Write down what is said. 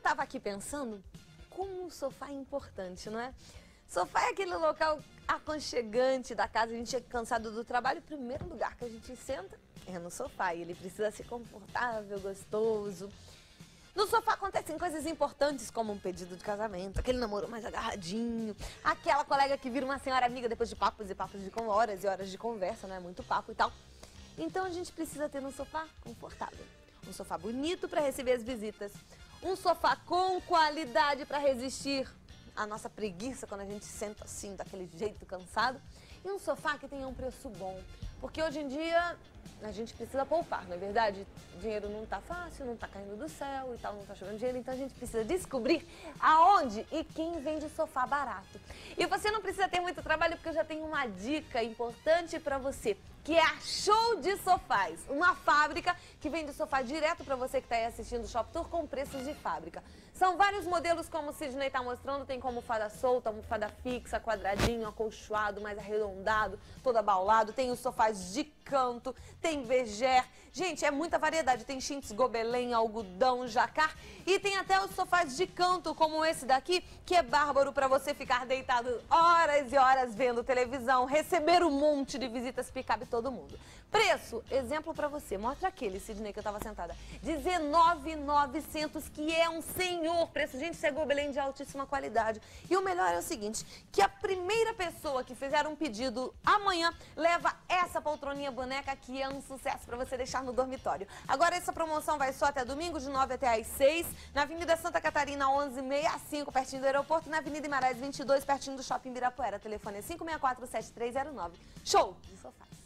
estava aqui pensando como o sofá é importante, não é? Sofá é aquele local aconchegante da casa. A gente chega cansado do trabalho, o primeiro lugar que a gente senta é no sofá. E ele precisa ser confortável, gostoso. No sofá acontecem coisas importantes, como um pedido de casamento, aquele namoro mais agarradinho, aquela colega que vira uma senhora amiga depois de papos e papos de horas e horas de conversa, né? Muito papo e tal. Então a gente precisa ter um sofá confortável, um sofá bonito para receber as visitas, um sofá com qualidade para resistir à nossa preguiça quando a gente senta assim, daquele jeito cansado, e um sofá que tenha um preço bom, porque hoje em dia a gente precisa poupar, não é verdade? Dinheiro não tá fácil, não tá caindo do céu e tal, não tá chovendo dinheiro, então a gente precisa descobrir aonde e quem vende sofá barato. E você não precisa ter muito trabalho, porque eu já tenho uma dica importante para você, que é a Show de Sofás, uma fábrica que vende sofá direto para você que está aí assistindo o Shop Tour com preços de fábrica. São vários modelos, como o Sidney está mostrando, tem como almofada solta, almofada fixa, quadradinho, acolchoado, mais arredondado, todo abaulado, tem os sofás de canto, tem Bergère, gente, é muita variedade, tem chintz, gobelin, algodão, jacar e tem até os sofás de canto, como esse daqui, que é bárbaro para você ficar deitado horas e horas vendo televisão, receber um monte de visitas, picabe todo mundo. Preço, exemplo para você, mostra aquele, Sidney, que eu tava sentada, R$19.900, que é um senhor preço. Gente, isso é gobelin de altíssima qualidade. E o melhor é o seguinte, que a primeira pessoa que fizer um pedido amanhã leva essa poltroninha boneca, que é um sucesso para você deixar no dormitório. Agora essa promoção vai só até domingo, de 9 até às 6, na Avenida Santa Catarina 1165, pertinho do aeroporto, e na Avenida Guimarães 22, pertinho do Shopping Ibirapuera. Telefone é 564-7309. Show de Sofás.